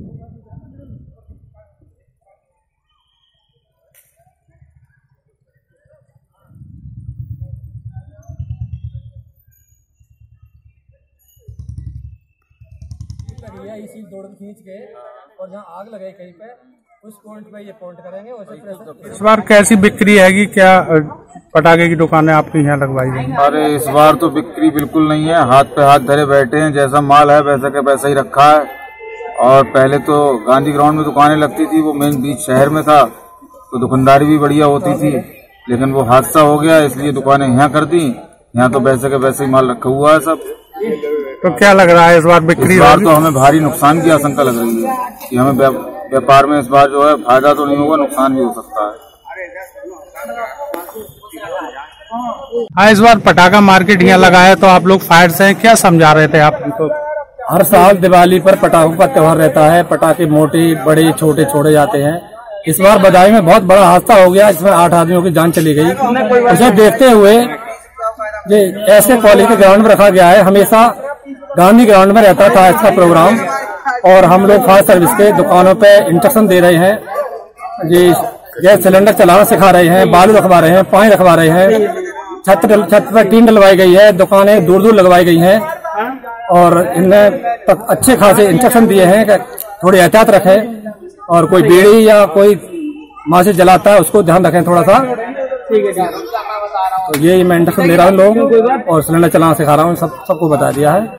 इसी दौड़ खींच के और जहाँ आग लगे कहीं पे उस पॉइंट पे ये पॉइंट करेंगे। इस बार कैसी बिक्री हैगी? क्या पटाखे की दुकानें आपके यहाँ लगवाई गई? अरे इस बार तो बिक्री बिल्कुल नहीं है, हाथ पे हाथ धरे बैठे हैं, जैसा माल है वैसा का वैसा ही रखा है। और पहले तो गांधी ग्राउंड में दुकानें लगती थी, वो मेन बीच शहर में था, तो दुकानदारी भी बढ़िया होती थी, लेकिन वो हादसा हो गया इसलिए दुकानें यहाँ कर दी। यहाँ तो वैसे का वैसे ही माल रखा हुआ है सब। तो क्या लग रहा है इस बार बिक्री? इस बार तो हमें भारी नुकसान की आशंका लग रही है कि हमें व्यापार में इस बार जो है फायदा तो नहीं होगा, नुकसान भी हो सकता है। हाँ, इस बार पटाखा मार्केट यहाँ लगा है, तो आप लोग फायर से क्या समझा रहे थे आप उनको? हर साल दिवाली पर पटाखों का त्योहार रहता है, पटाखे मोटे बड़े छोटे छोड़े जाते हैं। इस बार बदायूं में बहुत बड़ा हादसा हो गया, इसमें 8 आदमियों की जान चली गई। उसे देखते हुए ये ऐसे कॉलेज के ग्राउंड में रखा गया है। हमेशा गांधी ग्राउंड में रहता था इसका प्रोग्राम, और हम लोग फायर सर्विस के दुकानों पे इंस्ट्रक्शन दे रहे हैं, ये गैस सिलेंडर चलाना सिखा रहे हैं, बालू रखवा रहे हैं, पानी रखवा रहे हैं, छत पर टीन डलवाई गई है, दुकानें दूर दूर लगवाई गई हैं, और इनमें अच्छे खासे इंस्ट्रक्शन दिए हैं कि थोड़ी एहतियात रखें, और कोई बीड़ी या कोई माचिस जलाता है उसको ध्यान रखें थोड़ा सा। तो ये मैं इंस्ट्रक्शन दे रहा हूँ लोग, और सिलेंडर चलाना सिखा रहा हूँ, सबको बता दिया है।